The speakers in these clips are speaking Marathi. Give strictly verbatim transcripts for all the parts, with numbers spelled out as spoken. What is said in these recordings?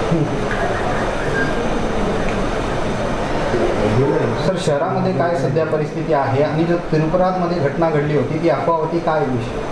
सर, शहरामध्ये काय सध्या परिस्थिती आहे आणि जो त्रिपुरामध्ये घटना घडली होती ती अफवा होती, काय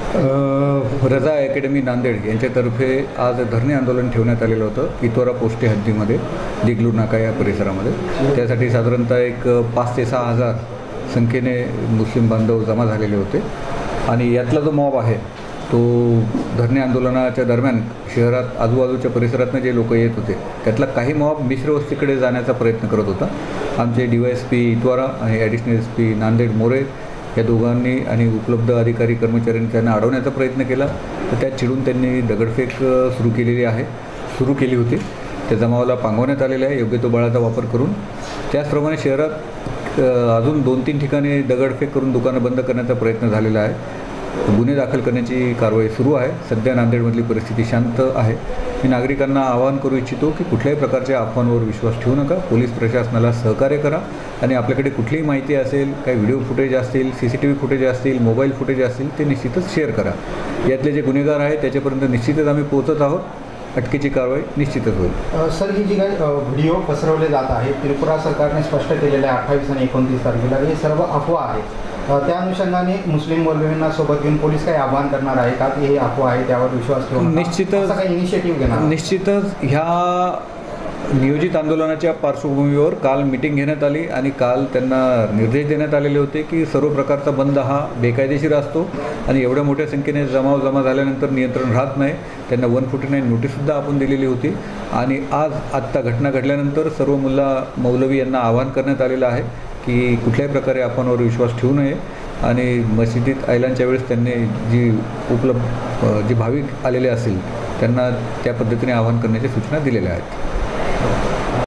विषय? रजा अकॅडमी नांदेड यांच्यातर्फे आज धरणे आंदोलन ठेवण्यात आलेलं होतं इतोरा पोस्टे हद्दीमध्ये, दिगलूर नाका या परिसरामध्ये. त्यासाठी साधारणतः एक पाच ते सहा हजार संख्येने मुस्लिम बांधव जमा झालेले होते आणि यातला जो मॉब आहे तो धरणे आंदोलनाच्या दरम्यान शहरात आजूबाजूच्या परिसरातनं जे लोक येत होते त्यातला काही मॉब मिश्र वस्तीकडे जाण्याचा प्रयत्न करत होता. आमचे D Y S P Itwara आणि additional S P Nanded More या दोघांनी आणि उपलब्ध अधिकारी कर्मचाऱ्यांनी त्यांना अडवण्याचा प्रयत्न केला. तर त्यात चिडून त्यांनी दगडफेक सुरू केलेली आहे सुरू केली होती. त्या जमावाला पांगवण्यात आलेलं आहे योग्य तो बळाचा वापर करून. त्याचप्रमाणे शहरात अजून दोन तीन ठिकाणी दगडफेक करून दुकानं बंद करण्याचा प्रयत्न झालेला आहे. गुन्हे दाखल करण्याची कारवाई सुरू आहे. सध्या नांदेडमधली परिस्थिती शांत आहे. मी नागरिकांना आवाहन करू इच्छितो की कुठल्याही प्रकारच्या अफवांवर विश्वास ठेवू नका. पोलीस प्रशासनाला सहकार्य करा आणि आपल्याकडे कुठलीही माहिती असेल, काही व्हिडिओ फुटेज असतील, C C T V footage असतील, मोबाईल फुटेज असतील ते निश्चितच शेअर करा. यातले जे गुन्हेगार आहेत त्याच्यापर्यंत निश्चितच आम्ही पोहोचत आहोत. अटकेची कारवाई निश्चितच होईल. सर, ही जी काही व्हिडिओ पसरवले जात आहे त्रिपुरा सरकारने स्पष्ट केलेले आहे अठ्ठावीस आणि एकोणतीस तारखेला, हे सर्व अफवा आहे. त्या अनुषंगाने मुस्लिम मौलवींना सोबत घेऊन पोलीस काही आवाहन करणार आहे का की हे अफवा आहे त्यावर विश्वास ठेवून निश्चितच काही इनिशिएटिव्ह घेणार? निश्चितच ह्या नियोजित आंदोलनाच्या पार्श्वभूमीवर काल मीटिंग घेण्यात आली आणि काल त्यांना निर्देश देण्यात आलेले होते की सर्व प्रकारचा बंद हा बेकायदेशीर असतो आणि एवढ्या मोठ्या संख्येने जमाव जमा झाल्यानंतर नियंत्रण राहत नाही. त्यांना वन फोर्टी नाईन नोटीससुद्धा आपण दिलेली होती आणि आज आत्ता घटना घडल्यानंतर सर्व मुल्ला मौलवी यांना आवाहन करण्यात आलेलं आहे की कुठल्याही प्रकारे अफवांवर विश्वास ठेवू नये आणि मशिदीत ऐलानच्या वेळेस त्यांनी जी उपलब्ध जे भाविक आलेले असतील त्यांना त्या पद्धतीने आवाहन करण्याच्या सूचना दिलेल्या आहेत.